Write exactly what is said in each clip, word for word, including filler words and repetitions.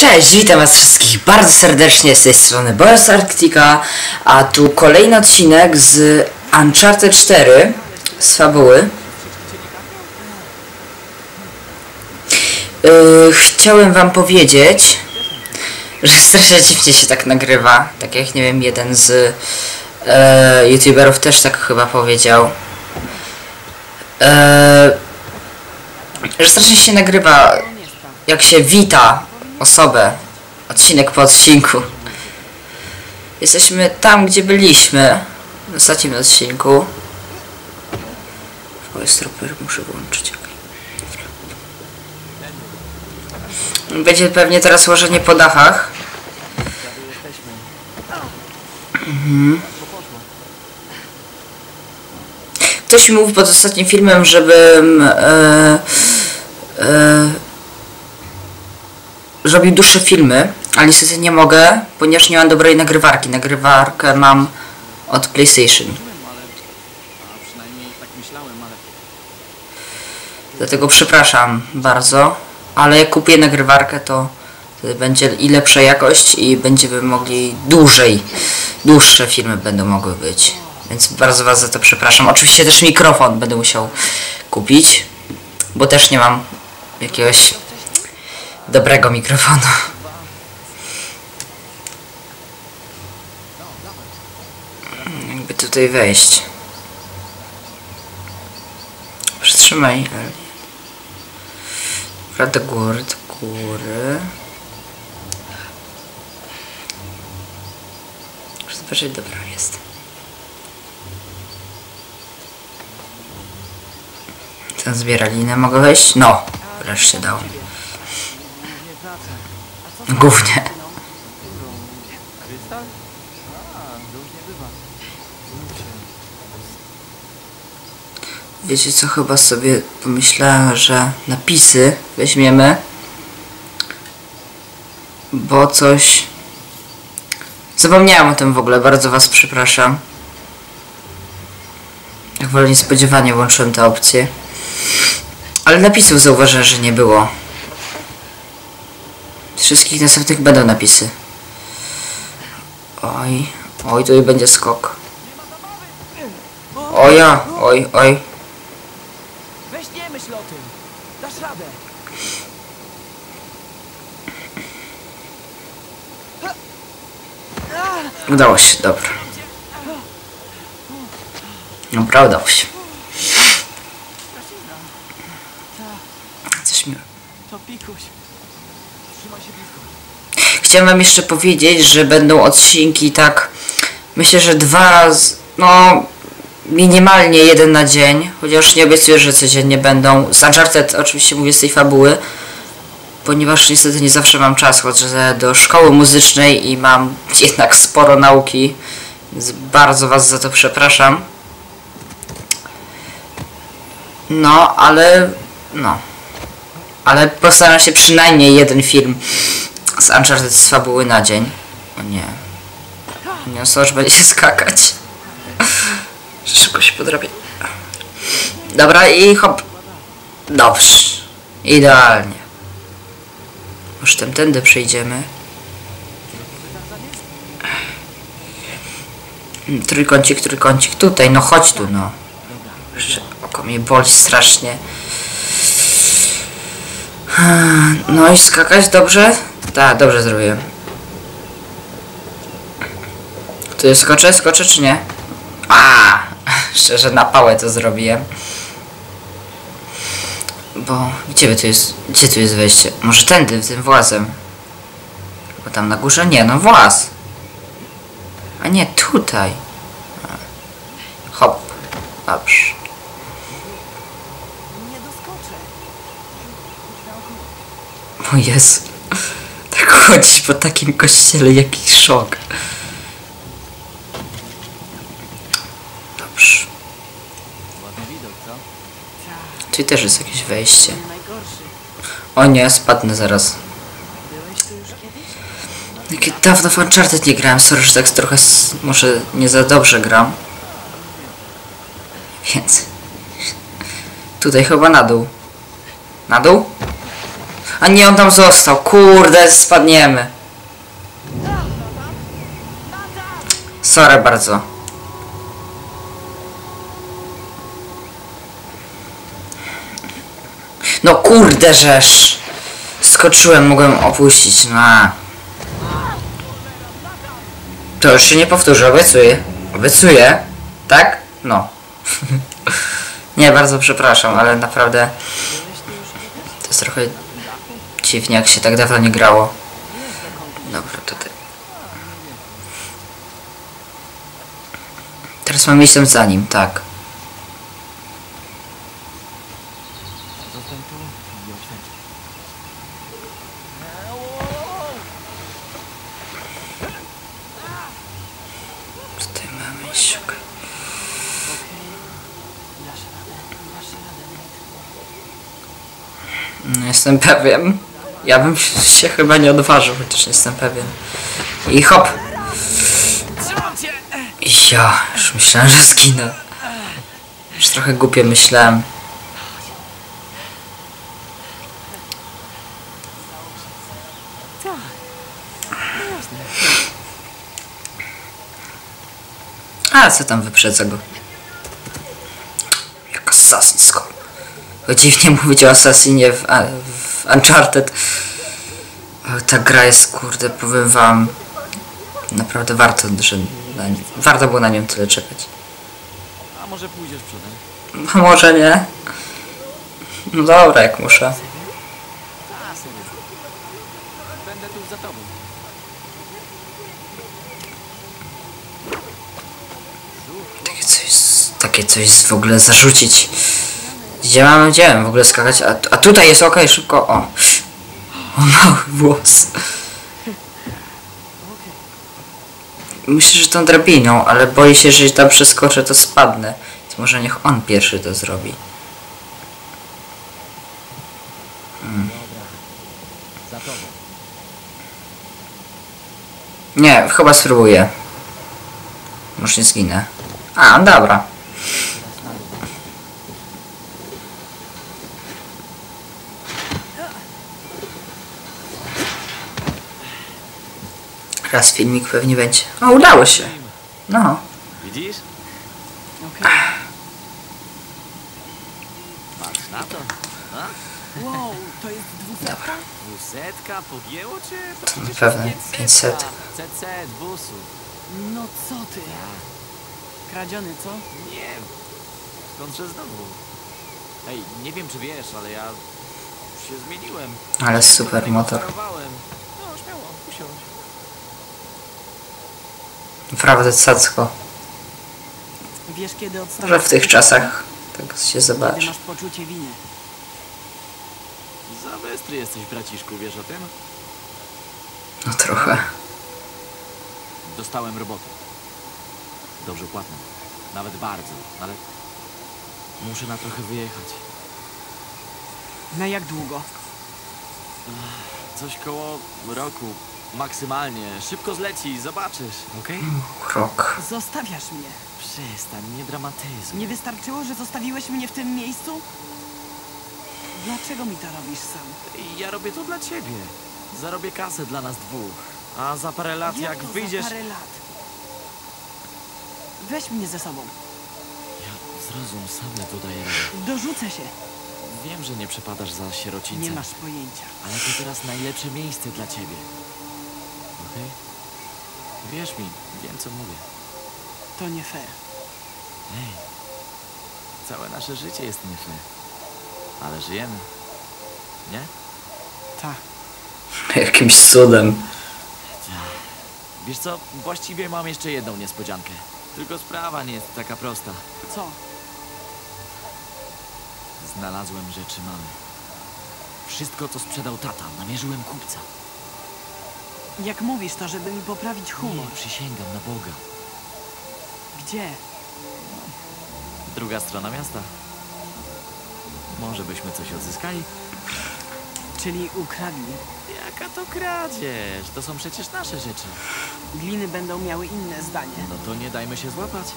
Cześć, witam was wszystkich bardzo serdecznie z tej strony Boris Arctica, a tu kolejny odcinek z Uncharted cztery z fabuły. Yy, chciałem wam powiedzieć, że strasznie dziwnie się tak nagrywa, tak jak nie wiem, jeden z yy, youtuberów też tak chyba powiedział. Yy, że strasznie się nagrywa, jak się wita osobę, odcinek po odcinku. Jesteśmy tam, gdzie byliśmy w ostatnim odcinku. Voice Trooper muszę włączyć. Będzie pewnie teraz łożenie po dachach. Mhm. Ktoś mi mówił pod ostatnim filmem, żebym e, e, robił dłuższe filmy, ale niestety nie mogę, ponieważ nie mam dobrej nagrywarki. Nagrywarkę mam od PlayStation. Dlatego przepraszam bardzo, ale jak kupię nagrywarkę, to wtedy będzie i lepsza jakość i będziemy mogli dłużej, dłuższe filmy będą mogły być. Więc bardzo was za to przepraszam. Oczywiście też mikrofon będę musiał kupić, bo też nie mam jakiegoś dobrego mikrofonu. Jakby tutaj wejść. Przytrzymaj. Do góry, do góry. Muszę zobaczyć, dobra jest. Ten zbiera linę, mogę wejść? No, wreszcie dał. Głównie. Wiecie co, chyba sobie pomyślałem, że napisy weźmiemy, bo coś... Zapomniałem o tym w ogóle, bardzo was przepraszam. Jak wolę niespodziewanie włączyłem tę opcję. Ale napisów zauważyłem, że nie było. Z wszystkich następnych będą napisy. Oj, oj, tutaj będzie skok. Oja, oj, oj. Weź nie myśl o tym. Dasz radę. Udało się, dobra. Dobra, udało się. Coś mi... To pikuś. Trzymaj się blisko. Chciałem wam jeszcze powiedzieć, że będą odcinki tak... Myślę, że dwa razy... No... Minimalnie jeden na dzień. Chociaż nie obiecuję, że codziennie będą. Z Uncharted oczywiście mówię z tej fabuły. Ponieważ niestety nie zawsze mam czas. Chodzę do szkoły muzycznej i mam jednak sporo nauki. Więc bardzo was za to przepraszam. No, ale... No... Ale postaram się przynajmniej jeden film z Uncharted z fabuły na dzień. O nie. Nie, Sorge będzie się skakać. Szybko się podrobię. Dobra i hop. Dobrze. Idealnie. Już tędy przejdziemy. Trójkącik, trójkącik. Tutaj, no chodź tu, no. Jeszcze oko mnie boli strasznie. No i skakać dobrze? Tak, dobrze zrobiłem. Tu jest skoczę, skoczę czy nie? A, szczerze na pałę to zrobiłem. Bo gdzie tu jest? Gdzie tu jest wejście? Może tędy, tym włazem. Bo tam na górze nie, no właz. A nie, tutaj. Hop. Dobrze. Nie doskoczę. O Jezu. Tak chodzić po takim kościele, jaki szok. Dobrze. Ładny widok, co? Tu też jest jakieś wejście. Najgorszy. O nie, spadnę zaraz. Byłeś tu już kiedyś? Jakie dawno w Uncharted nie grałem, sorry, że tak trochę s- może nie za dobrze gram. Więc... Tutaj chyba na dół. Na dół? A nie, on tam został. Kurde, spadniemy. Sorry bardzo. No kurde, żeż. Skoczyłem, mogłem opuścić. No. To już się nie powtórzy, obiecuję. Obiecuję. Tak? No. Nie, bardzo przepraszam, ale naprawdę to jest trochę dziwnie, jak się tak dawno nie grało. Dobra, tutaj. Teraz mam iść tam za nim, tak. Zostań tu i oświęć. Tutaj mamy iść. No, jestem pewien. Ja bym się chyba nie odważył, chociaż jestem pewien. I hop! Trzymam cię! Ja już myślałem, że zginę. Już trochę głupie myślałem. A co tam, wyprzedza go. Jak Assassin's Creed. Bo dziwnie mówić o Assassinie w, w Uncharted. O, ta gra jest, kurde, powiem wam, naprawdę warto, że na nie, warto było na nią tyle czekać. A może pójdziesz przodem? A może nie? No dobra, jak muszę. A, serio. Będę tu za tobą. Takie coś, takie coś w ogóle zarzucić. Gdzie mamy, gdzie mam w ogóle skakać? A, a tutaj jest, okej, szybko, o. O, mały włos. Myślę, że tą drabiną, ale boję się, że jeśli tam przeskoczę, to spadnę. Więc może niech on pierwszy to zrobi. Hmm. Za tobą. Nie, chyba spróbuję. Może nie zginę. A, dobra. Raz filmik pewnie będzie. O, udało się. No. Widzisz? Okej. Patrz na to. A? Wow, to jest dwusetka? Dwusetka? Pogięło cię? To To na przecież pewno pięćsetka. pięćset. C C, dwusów. No co ty? Kradziony, co? Nie. Skądże znowu? Ej, nie wiem czy wiesz, ale ja się zmieniłem. Ale super motor. Parowałem. No, śmiało, usiądź. Naprawdę cacko. Wiesz, kiedy odstawiasz... Może w tych czasach tak się Kiedy zobaczy. masz poczucie winy. Za bystry jesteś, braciszku, wiesz o tym? No trochę. Dostałem robotę. Dobrze płatną. Nawet bardzo, ale muszę na trochę wyjechać. Na jak długo? Coś koło roku. Maksymalnie. Szybko zleci, zobaczysz, okej? Krok. Zostawiasz mnie. Przestań, nie dramatyzm. Nie wystarczyło, że zostawiłeś mnie w tym miejscu? Dlaczego mi to robisz sam? Ja robię to dla ciebie. Zarobię kasę dla nas dwóch. A za parę lat, jak, to wyjdziesz... za parę lat? Weź mnie ze sobą. Ja zrozum, sam dodaję radę. Dorzucę się. Wiem, że nie przepadasz za sierocińcem. Nie masz pojęcia. Ale to teraz najlepsze miejsce dla ciebie. Okej? Wierz mi, wiem co mówię. To nie fair. Ej, całe nasze życie jest nie fair. Ale żyjemy. Nie? Tak. Jakimś cudem. Wiesz co, właściwie mam jeszcze jedną niespodziankę. Tylko sprawa nie jest taka prosta. Co? Znalazłem rzeczy mamy. Wszystko, co sprzedał tata, namierzyłem kupca. Jak mówisz to, żeby mi poprawić humor. Nie, przysięgam na Boga. Gdzie? Druga strona miasta. Może byśmy coś odzyskali? Czyli ukradli. Jaka to kradzież? To są przecież nasze rzeczy. Gliny będą miały inne zdanie. No to nie dajmy się złapać.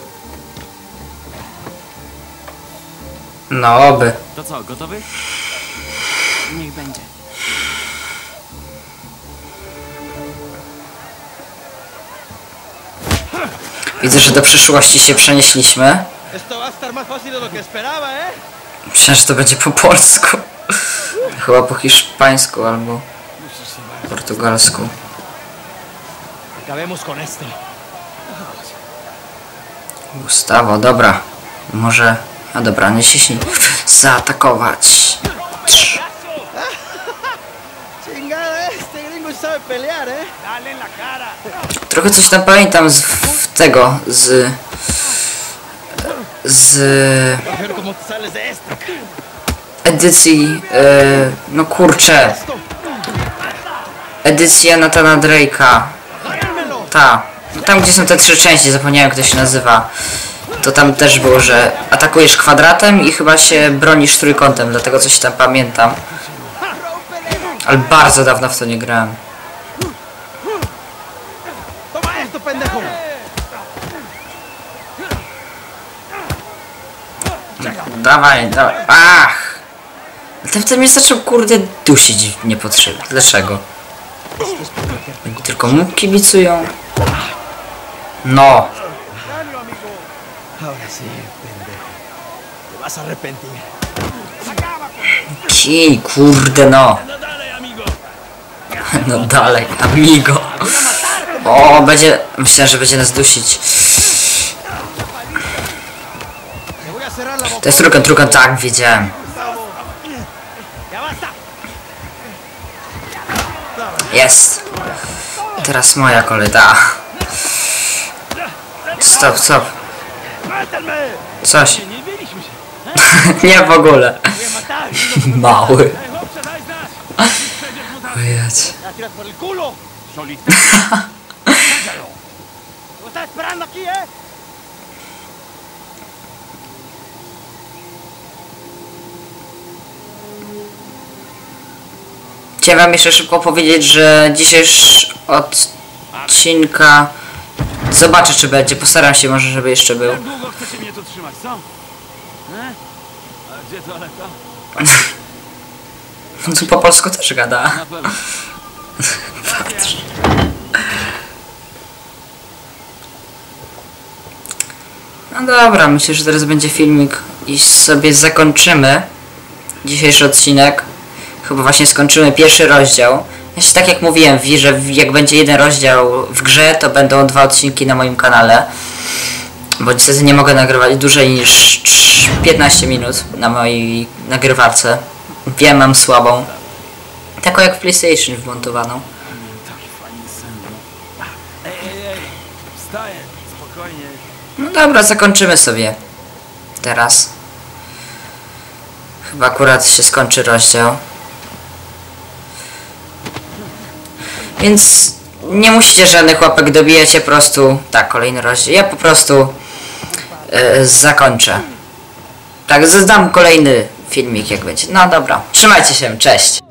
No oby. To co, gotowy? Niech będzie. Widzę, że do przyszłości się przenieśliśmy. Esto va a estar más fácil de lo que esperaba, ¿eh? Myślałem, że to będzie po polsku. Chyba po hiszpańsku albo portugalsku. Acabemos con esto. Gustawo, dobra. Może... A dobra, nie ciśnij. Zaatakować. Trz. Chingada, este gringo sabe pelear, ¿eh? Dale en la cara. Trochę coś tam pamiętam z w tego, z... Z... A ver cómo te sales de esto. edycji... E, no kurczę. Esto. Edycja Nathana Drake'a. Agárrenmelo. Ta. Tam, gdzie są te trzy części, zapomniałem, jak to się nazywa. To tam też było, że atakujesz kwadratem i chyba się bronisz trójkątem, dlatego coś tam pamiętam. Ale bardzo dawno w to nie grałem. Toma esto, pendejo. Dawaj, dawaj. Ach! Ten wtedy mnie zaczął, kurde, dusić niepotrzebnie. Dlaczego? Oni tylko mu kibicują. No. Ahora sí, pendejo. Te vas a arrepentir. Kij, kurde, no. No dalej, amigo. O, będzie... Myślałem, że będzie nas dusić. Te voy a cerrar la boca. To jest trójkąt, trójkąt, tak, wiedziałem. Ya basta. Jest. Teraz moja kolej, ta. Stop, stop. ¡Mátenme! Coś. Nie mieliśmy się. Nie w ogóle. Voy a matar. Mały. Ojej. La tiras por el culo. Solitario. Sácalo. ¿Lo estás esperando aquí, eh? Chciałem wam jeszcze szybko powiedzieć, że dzisiejszy odcinka... Zobaczę, czy będzie. Postaram się może, żeby jeszcze był. Jak długo chcecie mnie tu trzymać, co? E? A gdzie toaleta? On tu po polsku też gada. Na pewno. Patrz. No dobra, myślę, że teraz będzie filmik i sobie zakończymy dzisiejszy odcinek. Chyba właśnie skończymy pierwszy rozdział. Jeszcze tak jak mówiłem, że jak będzie jeden rozdział w grze, to będą dwa odcinki na moim kanale. Bo niestety nie mogę nagrywać dłużej niż piętnaście minut na mojej nagrywarce. Wiem, mam słabą. Taką jak w PlayStation wmontowaną. Taki fajny sen. Ej, ej, ej. Wstaję. Spokojnie. No dobra, zakończymy sobie. Teraz. Chyba akurat się skończy rozdział. Więc nie musicie żadnych łapek dobijać, ja po prostu... Tak, kolejny rozdział. Ja po prostu yy, zakończę. Tak, zdam kolejny filmik jak będzie. No dobra, trzymajcie się, cześć.